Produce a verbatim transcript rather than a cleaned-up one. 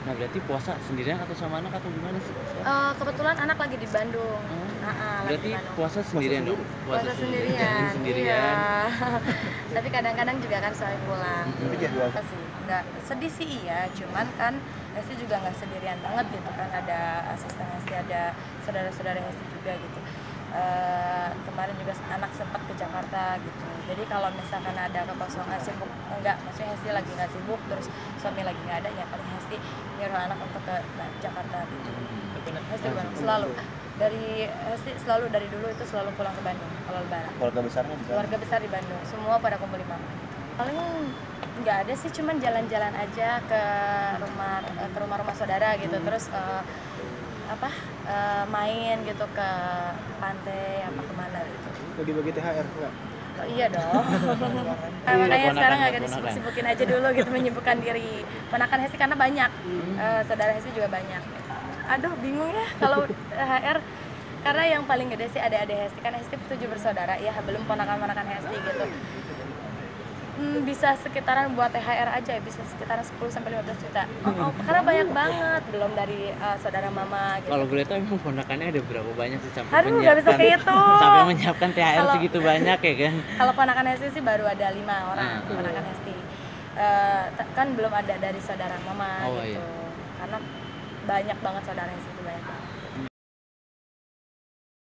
Nah berarti puasa sendirian atau sama anak atau gimana sih? Uh, kebetulan anak lagi di Bandung. Oh, Nah, lagi berarti di Bandung. puasa sendirian dong? Puasa sendirian, sendirian. iya. Tapi kadang-kadang juga kan suami pulang. Mm-hmm. Iya sih, nggak sedih sih iya, cuman kan Hesti juga nggak sendirian banget gitu kan, ada asisten Hesti, ada saudara-saudara Hesti juga gitu. Uh, kemarin juga anak sempat ke Jakarta gitu. Jadi kalau misalkan ada kekosongan sibuk enggak, maksudnya Hesti lagi nggak sibuk terus suami lagi nggak ada, ya paling Hesti nyuruh anak untuk ke Jakarta gitu. Hesti Bandung selalu dari Hesti selalu dari dulu itu selalu pulang ke Bandung kalau lebaran. Keluarga besarnya di Keluarga besar di Bandung, semua pada kumpul di Mama. Paling nggak ada sih, cuman jalan-jalan aja ke rumah ke rumah-rumah saudara gitu, terus uh, apa uh, main gitu ke pantai apa kemana gitu. Bagi-bagi T H R enggak? Oh, iya dong. Nah, makanya sekarang agak disibuk-sibukin aja dulu gitu, menyibukkan diri. Ponakan Hesti karena banyak, uh, saudara Hesti juga banyak. Aduh bingung ya kalau T H R, karena yang paling gede sih adik-adik Hesti, kan Hesti tujuh bersaudara ya, belum ponakan-ponakan Hesti gitu. Hmm, bisa sekitaran buat T H R aja bisa sekitaran sepuluh sampai lima belas juta. Oh, oh, karena banyak banget, belum dari uh, saudara mama gitu. Kalau boleh tahu emang ponakannya ada berapa banyak sih sampai Aduh, nggak bisa kehitung. Sampai menyiapkan T H R Kalo, segitu banyak ya kan? Kalau ponakan Hesti sih baru ada lima orang, uh, ponakan Hesti. Uh, kan belum ada dari saudara mama oh, gitu. Iya. Karena banyak banget saudara Hesti itu banyak banget.